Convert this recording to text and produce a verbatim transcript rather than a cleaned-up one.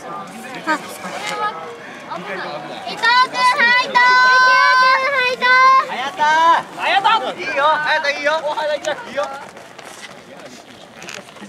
伊藤君ハイトー。 はやた。はやた。いいよ。はやたいいよ。いいよ。